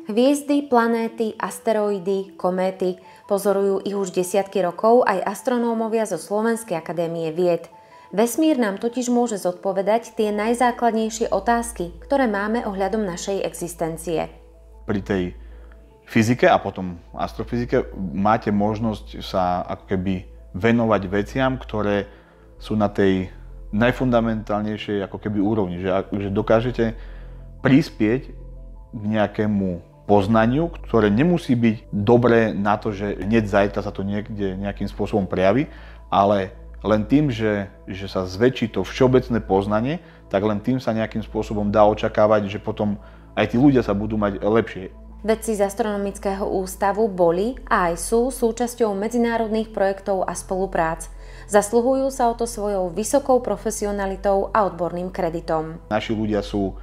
Hviezdy, planéty, asteroidy, kométy. Pozorujú ich už desiatky rokov aj astronómovia zo Slovenskej akadémie vied. Vesmír nám totiž môže zodpovedať tie najzákladnejšie otázky, ktoré máme ohľadom našej existencie. Pri tej fyzike a potom astrofyzike máte možnosť sa ako keby venovať veciam, ktoré sú na tej najfundamentálnejšej ako keby úrovni, že dokážete prispieť k nejakému poznaniu, ktoré nemusí byť dobré na to, že hneď zajtra sa to niekde nejakým spôsobom prejaví, ale len tým, že sa zväčší to všeobecné poznanie, tak len tým sa nejakým spôsobom dá očakávať, že potom aj tí ľudia sa budú mať lepšie. Vedci z Astronomického ústavu boli a aj sú súčasťou medzinárodných projektov a spoluprác. Zasluhujú sa o to svojou vysokou profesionalitou a odborným kreditom. Naši ľudia sú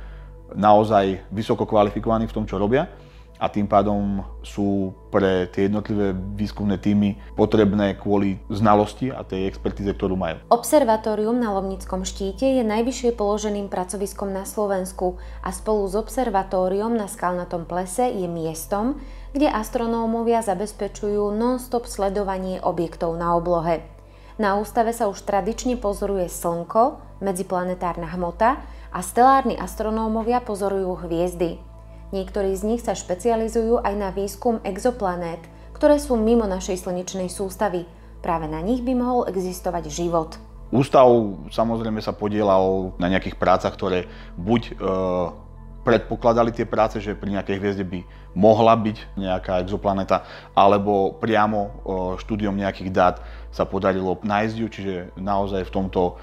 naozaj vysoko kvalifikovaní v tom, čo robia, a tým pádom sú pre tie jednotlivé výskumné tímy potrebné kvôli znalosti a tej expertíze, ktorú majú. Observatórium na Lomnickom štíte je najvyššie položeným pracoviskom na Slovensku a spolu s observatóriom na Skalnatom plese je miestom, kde astronómovia zabezpečujú non-stop sledovanie objektov na oblohe. Na ústave sa už tradične pozoruje Slnko, medziplanetárna hmota a stelárni astronómovia pozorujú hviezdy. Niektorí z nich sa špecializujú aj na výskum exoplanét, ktoré sú mimo našej slnečnej sústavy. Práve na nich by mohol existovať život. Ústav samozrejme sa podielal na nejakých prácach, ktoré buď predpokladali tie práce, že pri nejakej hviezde by mohla byť nejaká exoplanéta, alebo priamo štúdiom nejakých dát sa podarilo nájsť ju, čiže naozaj v tomto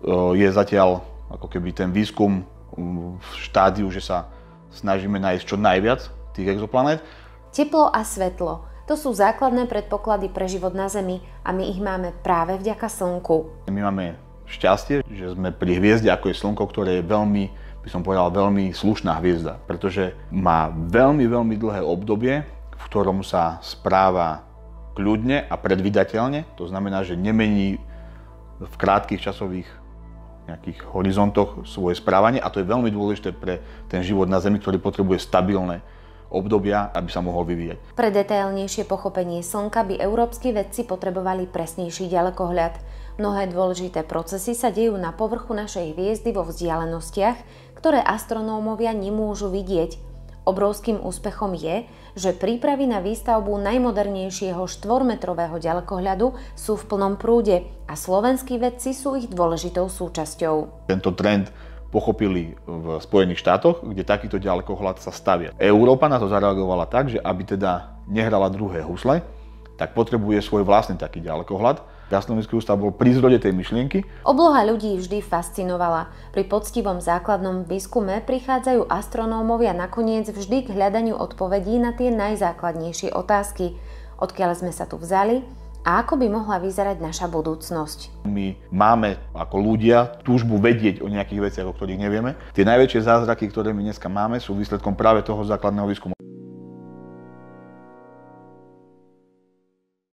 je zatiaľ ako keby ten výskum v štádiu, že sa snažíme nájsť čo najviac tých exoplanét. Teplo a svetlo. To sú základné predpoklady pre život na Zemi a my ich máme práve vďaka Slnku. My máme šťastie, že sme pri hviezde ako je Slnko, ktoré je veľmi, by som povedal, veľmi slušná hviezda, pretože má veľmi dlhé obdobie, v ktorom sa správa kľudne a predvídateľne. To znamená, že nemení v krátkych časových nejakých horizontoch svoje správanie a to je veľmi dôležité pre ten život na Zemi, ktorý potrebuje stabilné obdobia, aby sa mohol vyvíjať. Pre detailnejšie pochopenie Slnka by európski vedci potrebovali presnejší ďalekohľad. Mnohé dôležité procesy sa dejú na povrchu našej hviezdy vo vzdialenostiach, ktoré astronómovia nemôžu vidieť. Obrovským úspechom je, že prípravy na výstavbu najmodernejšieho 4-metrového ďalekohľadu sú v plnom prúde a slovenskí vedci sú ich dôležitou súčasťou. Tento trend pochopili v Spojených štátoch, kde takýto ďalekohľad sa stavia. Európa na to zareagovala tak, že aby teda nehrala druhé husle, tak potrebuje svoj vlastný taký ďalekohľad. Astronomický ústav bol pri zrode tej myšlienky. Obloha ľudí vždy fascinovala. Pri poctivom základnom výskume prichádzajú astronómovia nakoniec vždy k hľadaniu odpovedí na tie najzákladnejšie otázky. Odkiaľ sme sa tu vzali a ako by mohla vyzerať naša budúcnosť. My máme ako ľudia túžbu vedieť o nejakých veciach, o ktorých nevieme. Tie najväčšie zázraky, ktoré my dneska máme, sú výsledkom práve toho základného výskumu.